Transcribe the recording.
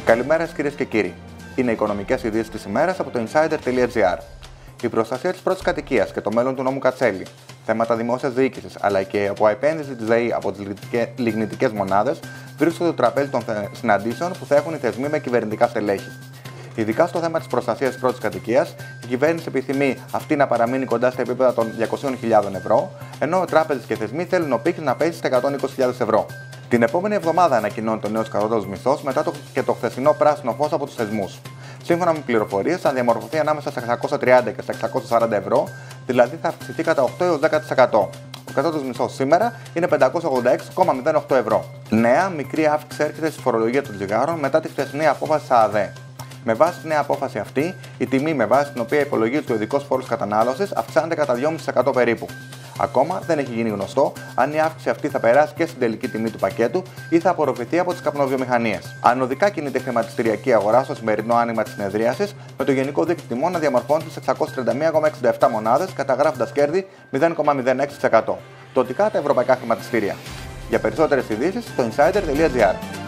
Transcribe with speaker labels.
Speaker 1: Καλημέρα κυρίες και κύριοι. Είναι οι οικονομικές ειδήσεις της ημέρας από το insider.gr. Η προστασία της πρώτης κατοικίας και το μέλλον του νόμου Κατσέλη, θέματα δημόσιας διοίκησης αλλά και η αποεπένδυση της ΔΕΗ από τις λιγνητικές μονάδες βρίσκονται στο τραπέζι των συναντήσεων που θα έχουν οι θεσμοί με κυβερνητικά στελέχη. Ειδικά στο θέμα της προστασίας της πρώτης κατοικίας, η κυβέρνηση επιθυμεί αυτή να παραμείνει κοντά στα επίπεδα των 200.000 ευρώ, ενώ οι τράπεζες και θεσμοί θέλουν ο πύχης να πέσει στα 120.000 ευρώ. Την επόμενη εβδομάδα ανακοινώνει το νέος κατώτατος μισθός μετά και το χθεσινό πράσινο φως από τους θεσμούς. Σύμφωνα με πληροφορίες, θα διαμορφωθεί ανάμεσα στα 630 και στα 640 ευρώ, δηλαδή θα αυξηθεί κατά 8 έως 10%. Ο κατώτατος μισθός σήμερα είναι 586,08 ευρώ. Νέα μικρή αύξηση έρχεται στη φορολογία των τσιγάρων μετά τη χθεσινή απόφαση της ΑΔΕ. Με βάση τη νέα απόφαση αυτή, η τιμή με βάση την οποία υπολογίζεται ο ειδικός φόρος κατανάλωσης αυξάνεται κατά 2,5% περίπου. Ακόμα δεν έχει γίνει γνωστό αν η αύξηση αυτή θα περάσει και στην τελική τιμή του πακέτου ή θα απορροφηθεί από τις καπνοβιομηχανίες. Ανωδικά κινείται η χρηματιστηριακή αγορά στο σημερινό άνοιγμα της συνεδρίασης, με το γενικό δείκτη τιμών να διαμορφώνεται σε 631,67 μονάδες, καταγράφοντας κέρδη 0,06%. Τοτικά τα ευρωπαϊκά χρηματιστήρια. Για περισσότερες ειδήσεις στο insider.gr.